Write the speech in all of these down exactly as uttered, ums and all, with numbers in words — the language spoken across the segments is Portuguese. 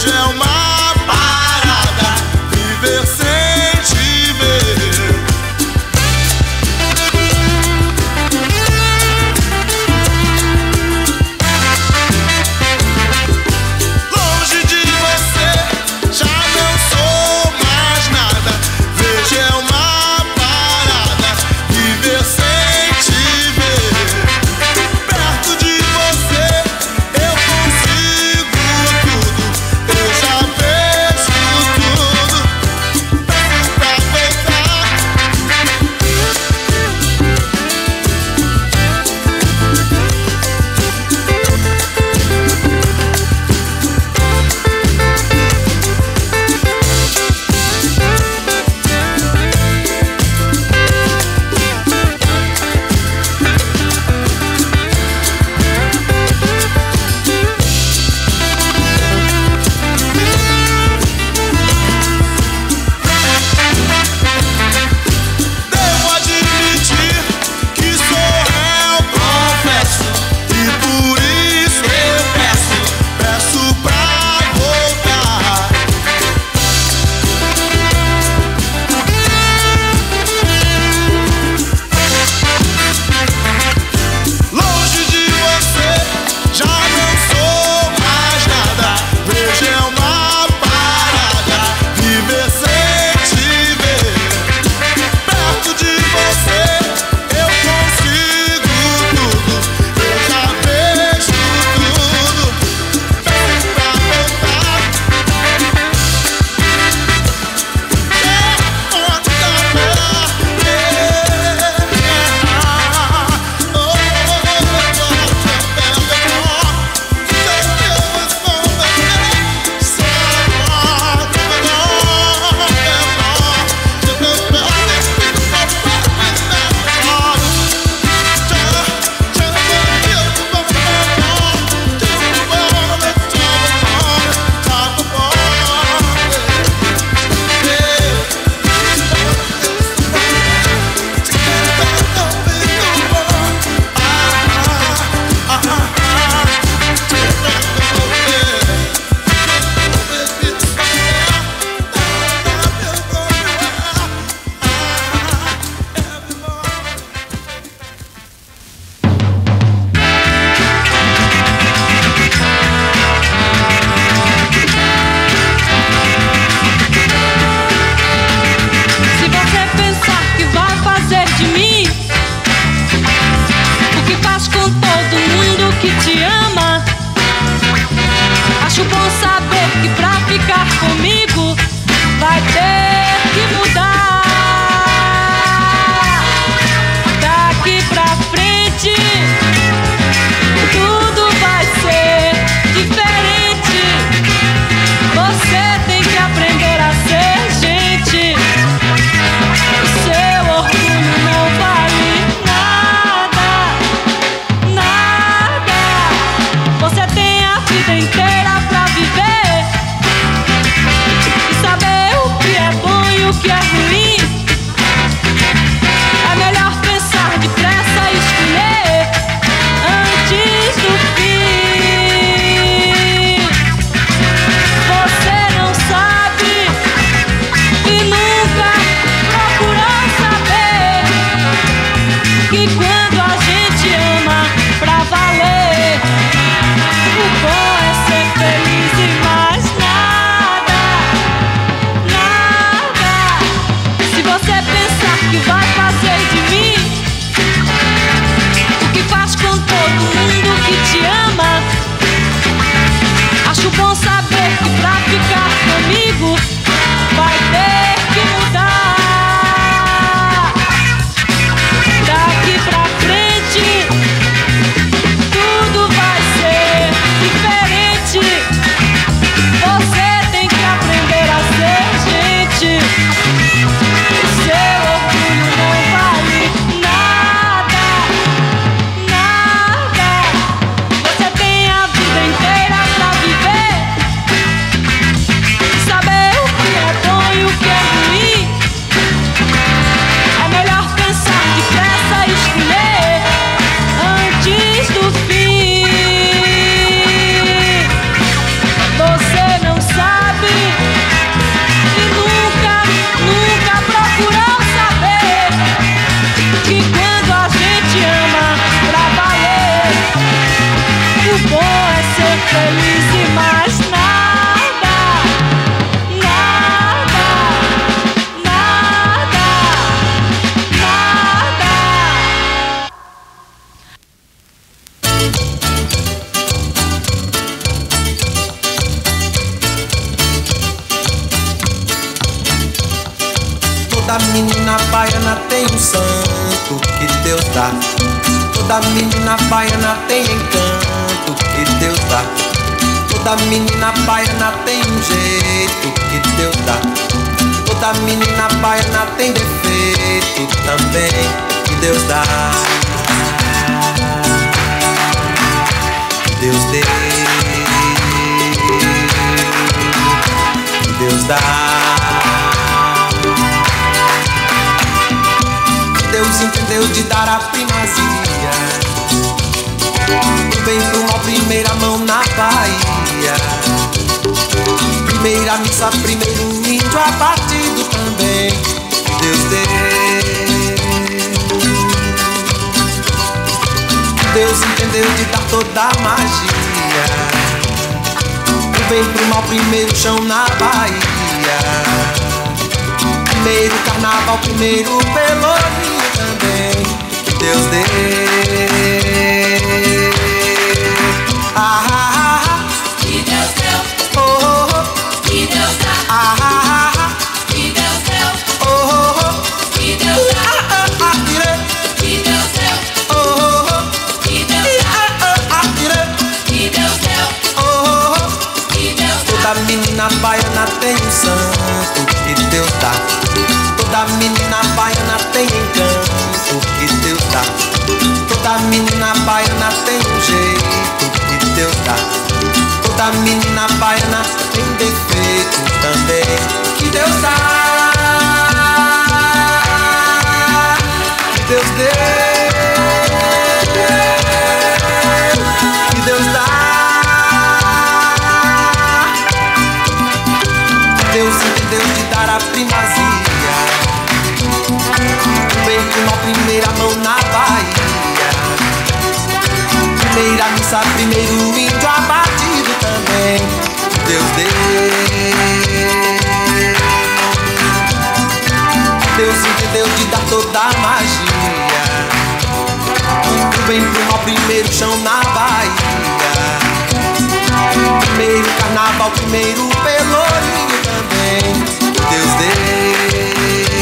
Eu já Toda menina baiana tem um santo que Deus dá. Toda menina baiana tem encanto que Deus dá. Toda menina baiana tem um jeito que Deus dá. Toda menina baiana tem defeito também que Deus dá. Que Deus dê, que Deus dá. Deus entendeu de dar a primazia, do bem pro mal, primeira mão na Bahia. Primeira missa, primeiro índio abatido também, Deus deu. Deus entendeu de dar toda a magia, do bem pro mal, primeiro chão na Bahia. Primeiro carnaval, primeiro pelourinho também, Deus deu. Ah, ah, ah, que Deus deu. oh, oh, oh. Que Deus dá. Ah, ah, ah, Que Deus deu. oh, oh, oh. Que Deus dá. Ah, ah, ah, tirei. Que Deus deu. Oh, oh, oh. Que Deus Ah, dá. ah, ah, tirei. Que Deus deu. Oh, oh, oh. Que Deus dá. Toda menina baiana tem um santo que Deus dá. Toda menina baiana tem encanto que Deus dá. Toda menina baiana tem um jeito que Deus dá. Toda menina baiana tem defeito também que Deus dá. Que Deus dê, que Deus dá. Deus entendeu de dar a primazia, do bem pro mal, primeira mão na Bahia. Primeira missa, primeiro índio abatido também, Deus deu. Deus entendeu de dar toda a magia, do bem pro mal, primeiro chão na Bahia. Primeiro carnaval, primeiro pelourinho também, Deus deu.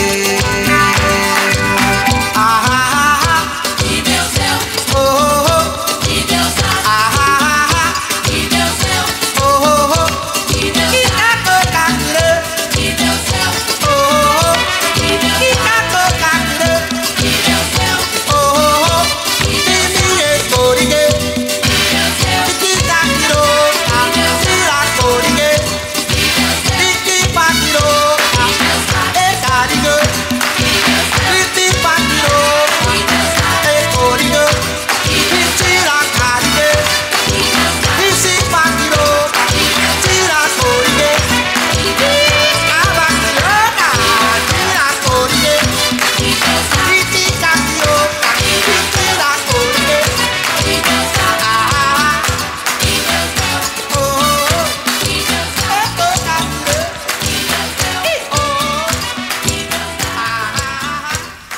Ah, ah, ah, Que Deus deu. oh, oh, oh. Que Deus dá. Ah, ah, ah, Que Deus deu. oh, oh, oh. Que Deus Que dá. toca tirei. Que Deus deu. Oh, oh, oh. Que Deus Que dá. toca tirei. Que Deus deu. Oh, oh, oh. Que Que Deus dá. me coriguei. Que Deus deu. Que tirou. Tira coriguei. Que Deus deu. Que patirou. Que Deus dá. E cariguei. Que Deus deu. Que patirou. Que Deus dá. E coriguei. Que tira cariguei. Que Deus dá. Que se patirou. Tira coriguei. A vaquilhona. Tira coriguei. Que Deus dá. Que fica tirou. Que tira coriguei. Que Deus dá. Ah, Que Deus deu. oh, oh, Que Deus dá. oh. E toca tirei. Que Deus deu. Oh, oh, Que Deus dá. ah.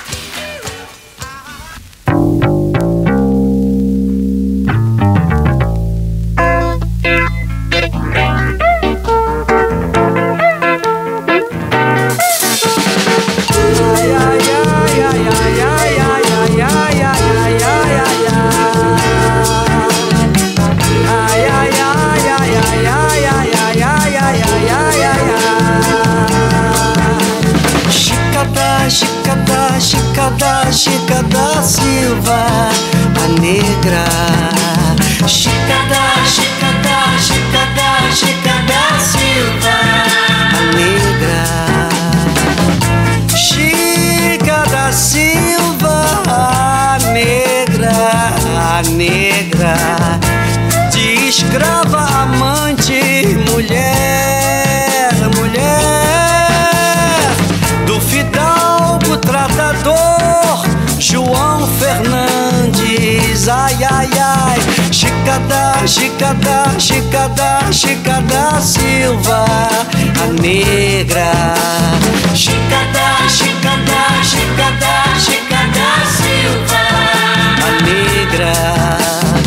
Chica da, Chica da, Chica da Silva, a negra. Chica da, Chica da, Chica da, Chica da Silva, a negra. Chica da Silva, a negra, a negra. De escrava, amante, mulher, mulher. Do fidalgo tratador João Fernandes, ai, ai, ai. Chica da, Chica da, Chica da, Chica da Silva, a negra. Chica da, Chica da, Chica da, Chica da Silva, a negra.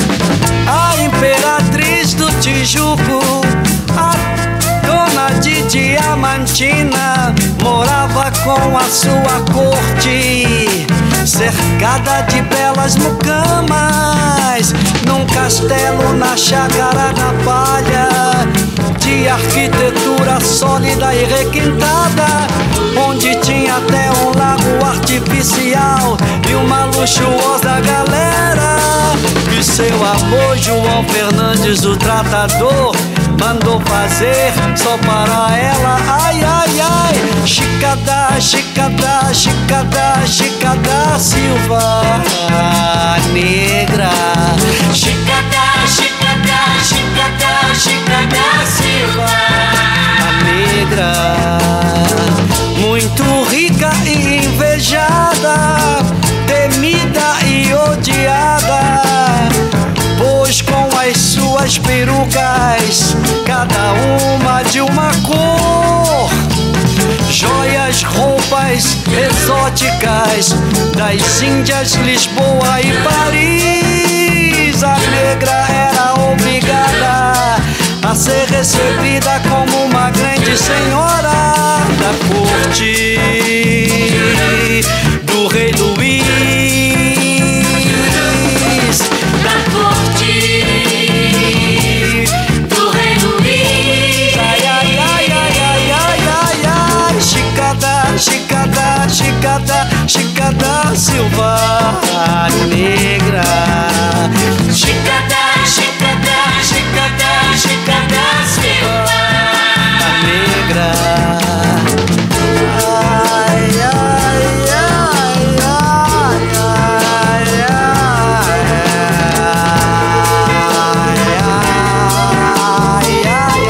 A imperatriz do Tijuco, a dona de diamantina morava com a sua corte, cercada de belas mucamas, num castelo na chácara da palha, de arquitetura sólida e requintada, onde tinha até um lago artificial e uma luxuosa galera. E seu avô João Fernandes, o tratador, mandou fazer só para ela. Ai, ai, ai, Chicada, Chicada, Chicada, Chicada Silva Negra. Chicada, Chicada, Chicada, Chicada Silva Negra. Muito rica e invejada, temida e odiada, pois com as suas perucas, cada uma de uma cor, joias, roupas exóticas das Índias, Lisboa e Paris, a negra era obrigada a ser recebida como uma grande senhora da corte do rei Luís. Da corte do rei Luís. Ai, ai, ai, ai, ai, ai, ai, ai. Chicada, Chicada, Chicada, Chicada Silva Negra. Chicada, Chicada, Chicada, Chicada Silva Negra. Ai, ai, ai, ai, ai, ai, ai,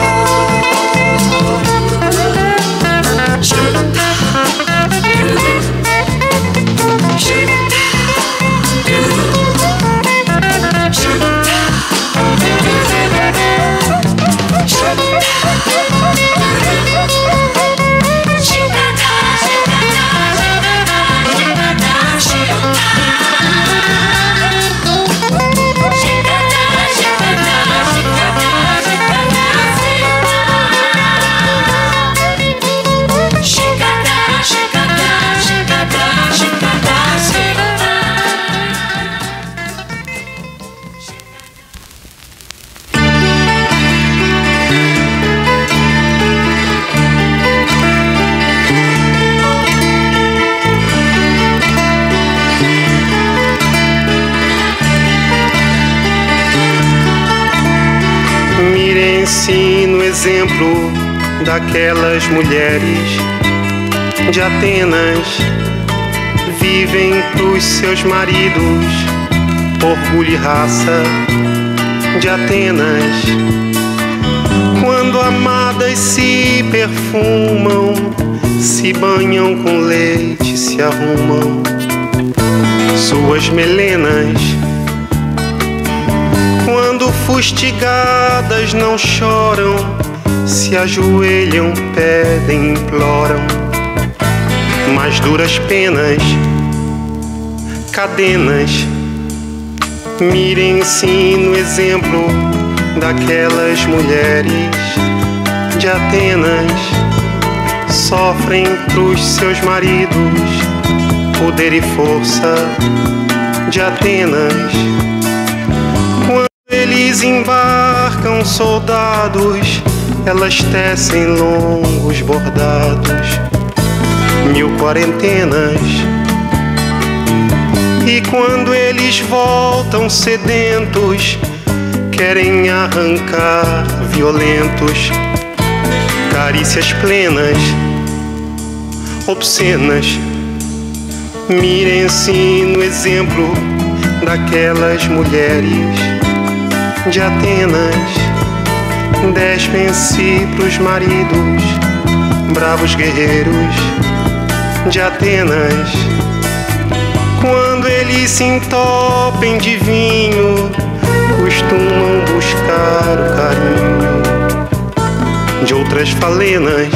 Mirem-se no exemplo daquelas mulheres de Atenas, vivem pros seus maridos, orgulho e raça de Atenas. Quando amadas se perfumam, se banham com leite, se arrumam suas melenas. Quando fustigadas não choram, se ajoelham, pedem, imploram mais duras penas, cadenas. Mirem-se no exemplo daquelas mulheres de Atenas, sofrem pros seus maridos, poder e força de Atenas. Quando eles embarcam soldados, elas tecem longos bordados, mil quarentenas. E quando eles voltam sedentos, querem arrancar violentos carícias plenas, obscenas. Mirem-se no exemplo daquelas mulheres de Atenas, despem-se pros maridos, bravos guerreiros de Atenas. Quando eles se entopem de vinho, costumam buscar o carinho de outras falenas.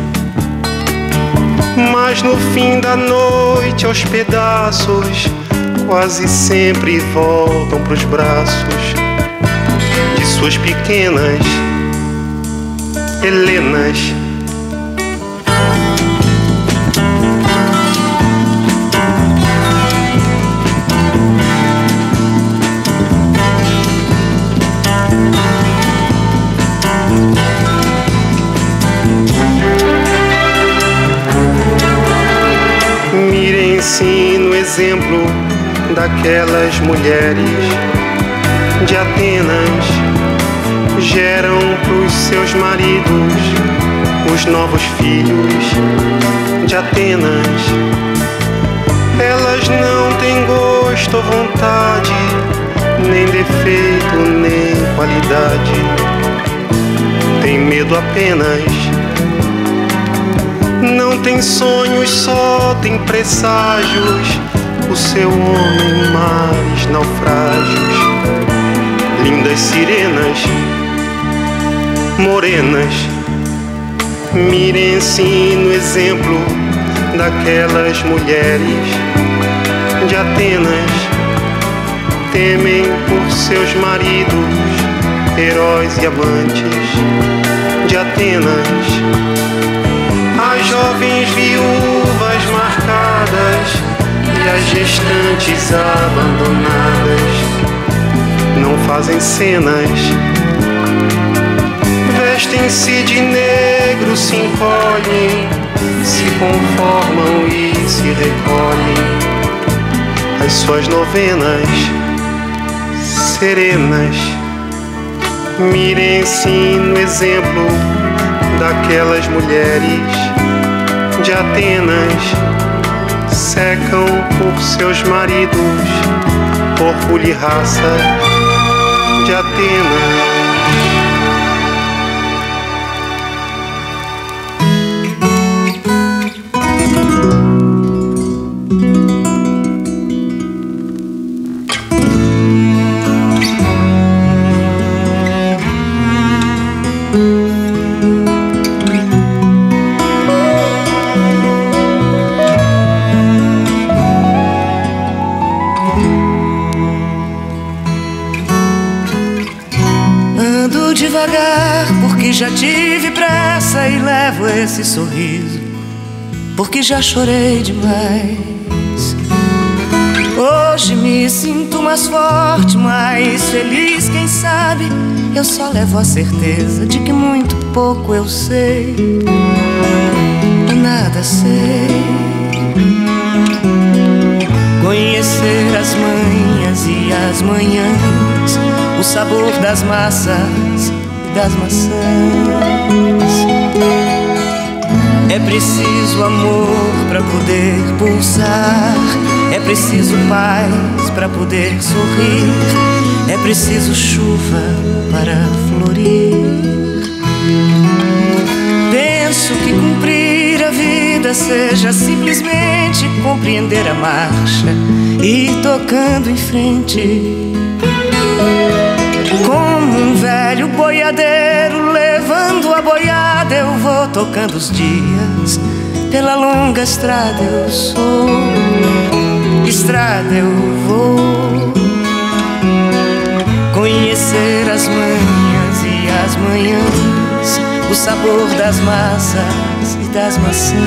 Mas no fim da noite, aos pedaços, quase sempre voltam pros braços de suas pequenas Helenas. ensina o exemplo daquelas mulheres de Atenas. Geram pros seus maridos os novos filhos de Atenas. Elas não têm gosto ou vontade, nem defeito, nem qualidade. Tem medo apenas. Não tem sonhos, só tem presságios. O seu homem, mares, naufrágios. Lindas sirenas, morenas. Mirem-se no exemplo daquelas mulheres de Atenas. Temem por seus maridos, heróis e amantes de Atenas. As jovens viúvas marcadas e as gestantes abandonadas não fazem cenas. Vestem-se de negro, se encolhem, se conformam e se recolhem às suas novenas serenas. Mirem-se no exemplo daquelas mulheres de Atenas. Secam por seus maridos, orgulho e raça de Atenas. Devagar, porque já tive pressa e levo esse sorriso, porque já chorei demais. Hoje me sinto mais forte, mais feliz, quem sabe eu só levo a certeza de que muito pouco eu sei, nada sei. Conhecer as manhas e as manhãs, o sabor das massas e das maçãs. É preciso amor para poder pulsar, é preciso paz para poder sorrir, é preciso chuva para florir. Penso que cumprir a vida seja simplesmente compreender a marcha e ir tocando em frente. Como um velho boiadeiro levando a boiada, eu vou tocando os dias. Pela longa estrada eu sou, estrada eu vou. Conhecer as manhãs e as manhãs, o sabor das massas e das maçãs.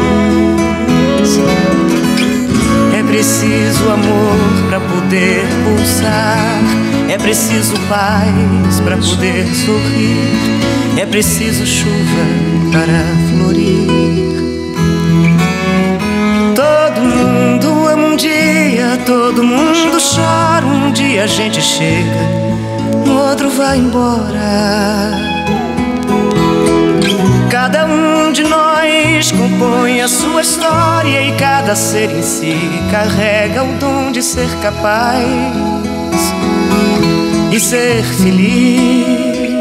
É preciso amor para poder pulsar, é preciso paz para poder sorrir, é preciso chuva para florir. Todo mundo ama um dia, todo mundo chora. Um dia a gente chega, no outro vai embora. Cada um de nós compõe a sua história e cada ser em si carrega o dom de ser capaz e ser feliz.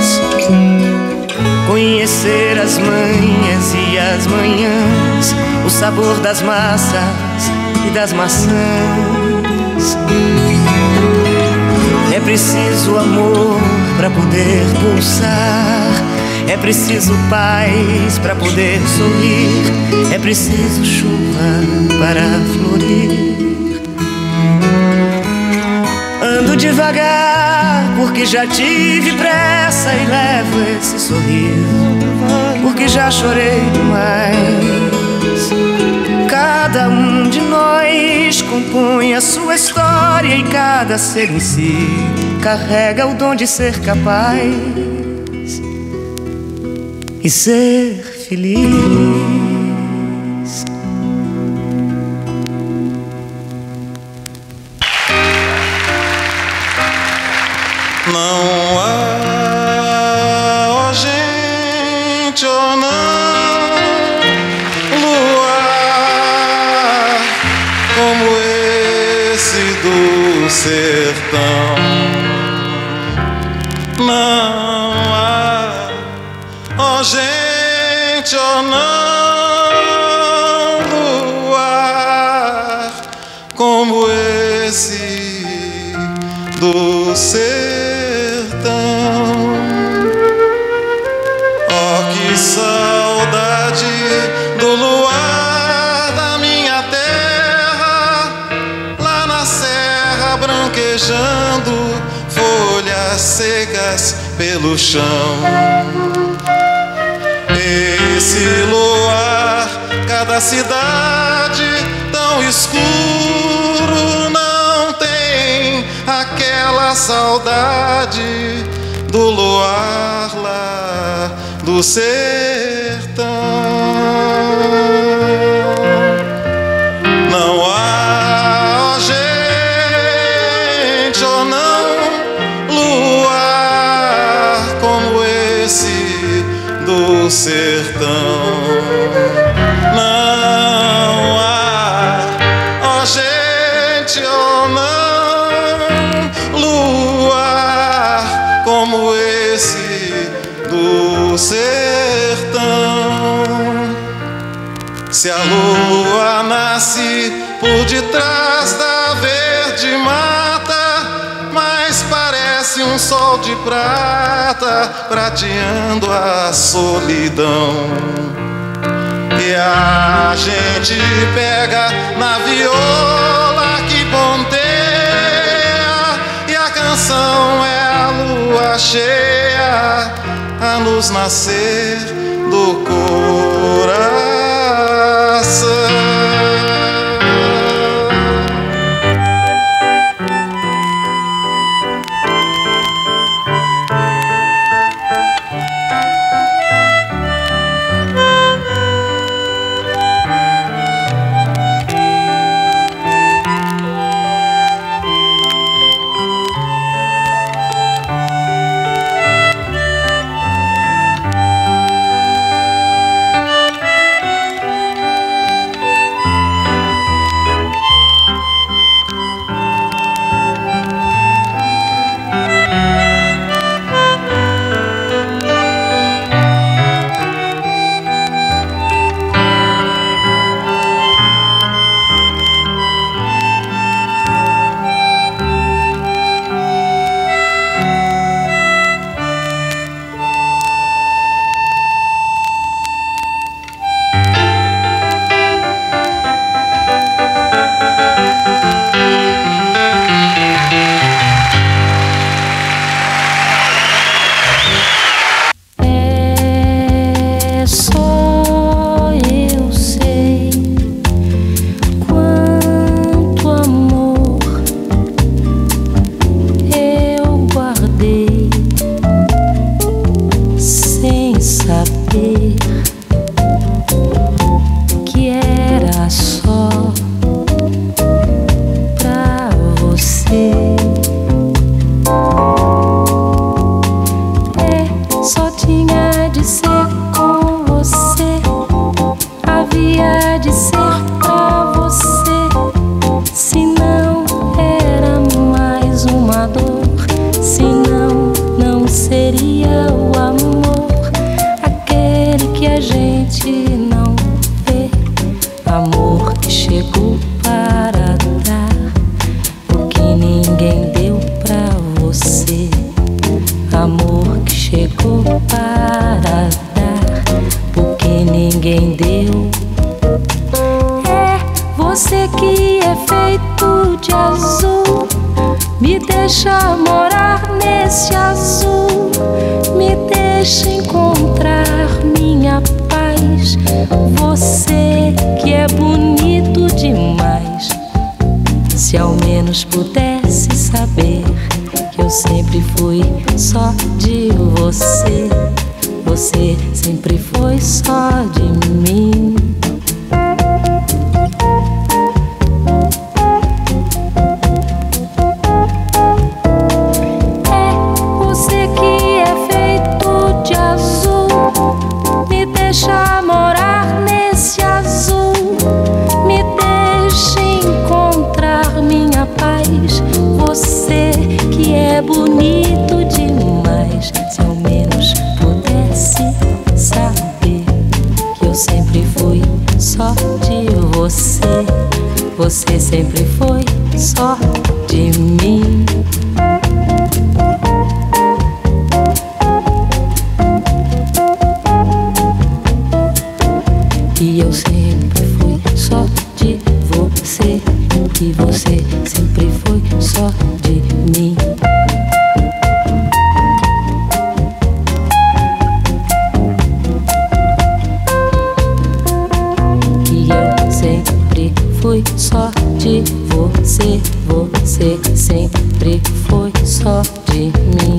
Conhecer as manhas e as manhãs, o sabor das massas e das maçãs. É preciso amor para poder pulsar, é preciso paz para poder sorrir, é preciso chuva para florir. Ando devagar porque já tive pressa e levo esse sorriso, porque já chorei demais. Cada um de nós compõe a sua história e cada ser em si carrega o dom de ser capaz e ser feliz. Não há, ó gente, ó não, luar como esse do sertão. Não há, ó gente, ó não, luar como esse do sertão. Oh, que saudade do luar da minha terra, lá na serra branquejando, folhas secas pelo chão. Esse luar, cada cidade tão escuro, não tem aquela saudade do luar lá do sertão. Não há, ó gente, ó não, luar como esse do sertão. Não há, ó gente, ó não, luar como esse do sertão. Se a lua nasce por detrás da verde mata, mas parece um sol de prata prateando a solidão. E a gente pega na viola que ponteia, e a canção é a lua cheia a nos nascer do coração. você sempre foi só de mim. E eu sempre fui só de você, e você sempre foi só de mim. E eu sempre fui só de você, você sempre foi só de mim.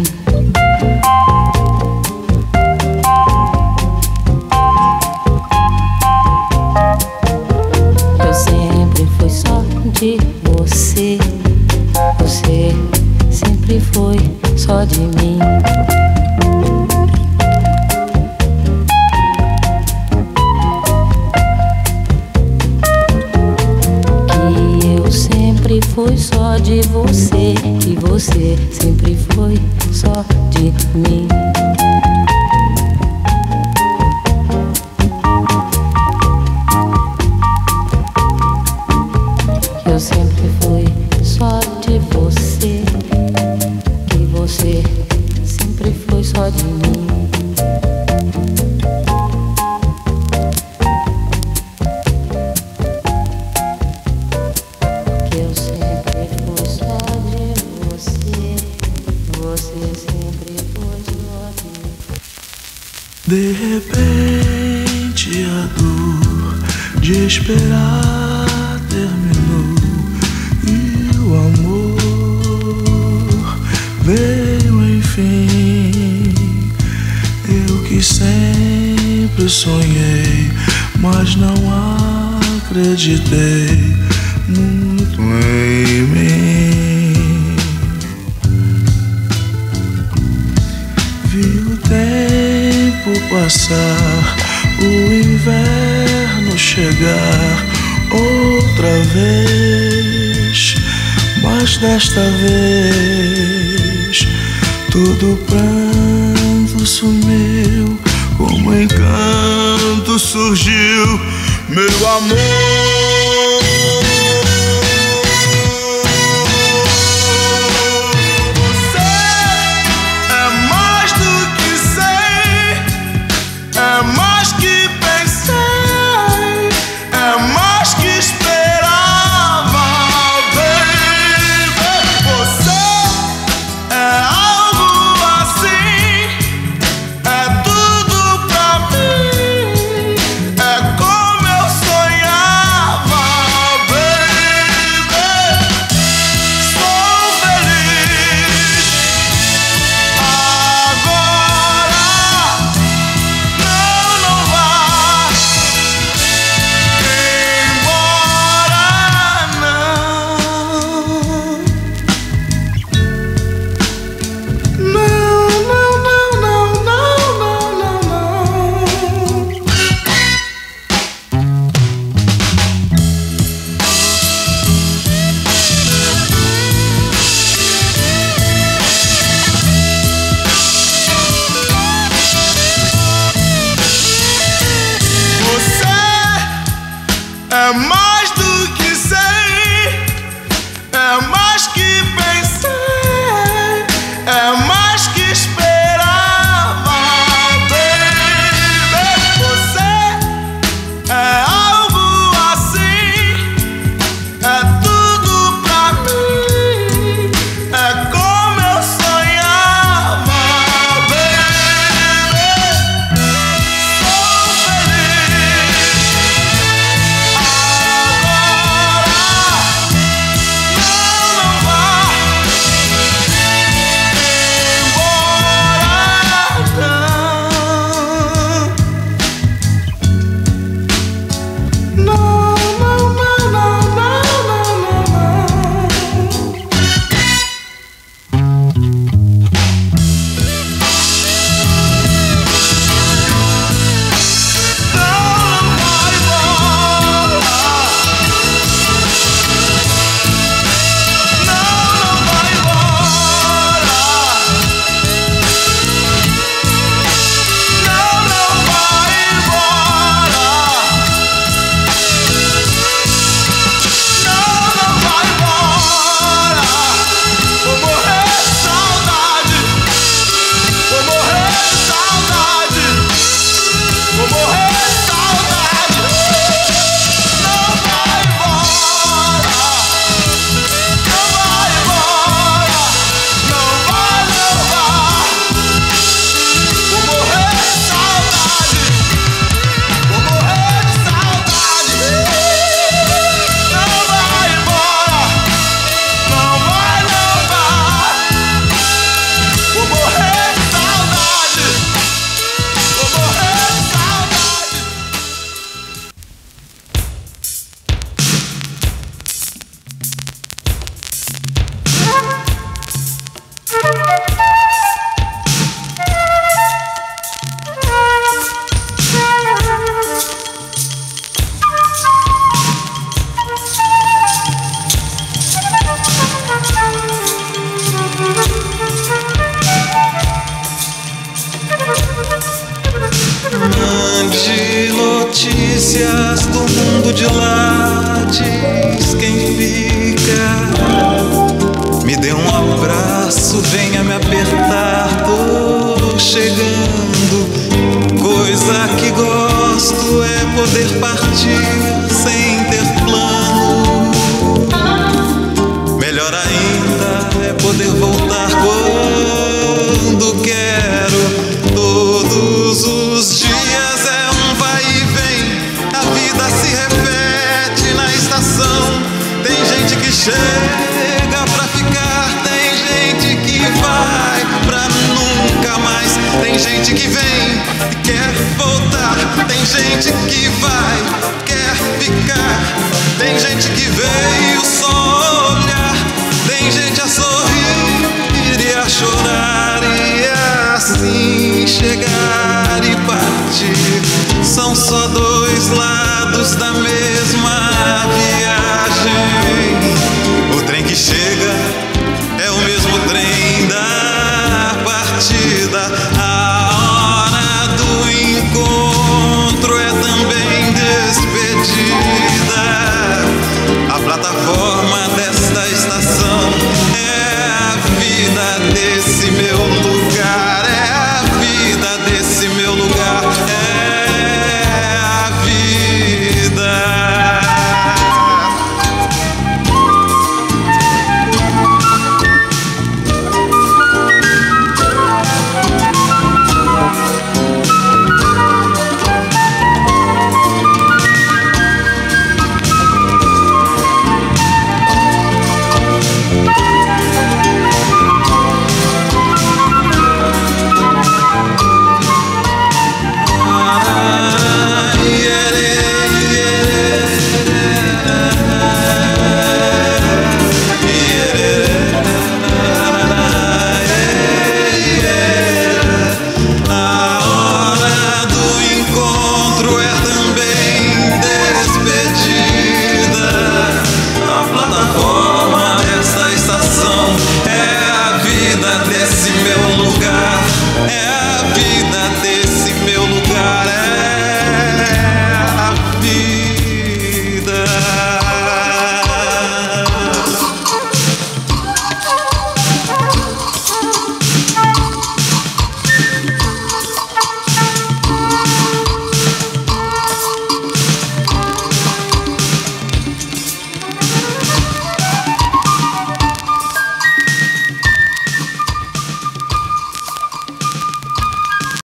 Eu sempre fui só de você, você sempre foi só de mim. Que eu sempre fui só de você, que você sempre foi só de mim. Eu sempre fui só de você, que você sempre foi só de mim. Que eu sempre fui só de você, você sempre foi só de mim. De repente a dor de esperar terminou e o amor veio enfim. Eu que sempre sonhei, mas não acreditei muito em mim. Vi o tempo passar, o inverno chegar outra vez, mas desta vez todo pranto sumiu, como encanto surgiu meu amor. É como eu sonhava. delícias do mundo de lá, diz quem fica. Me dê um abraço, venha me apertar, tô chegando. Coisa que gosto é poder partir sem ter plano. Melhor ainda é poder voltar quando quero. Todos os dias é um vai e vem, a vida se repete na estação. Tem gente que chega pra ficar, tem gente que vai pra nunca mais. Tem gente que vem e quer voltar, tem gente que vai, quer ficar. Tem gente que veio só olhar, tem gente a sorrir e a chorar, e assim chegar e partir. São só dois lados da mesma viagem.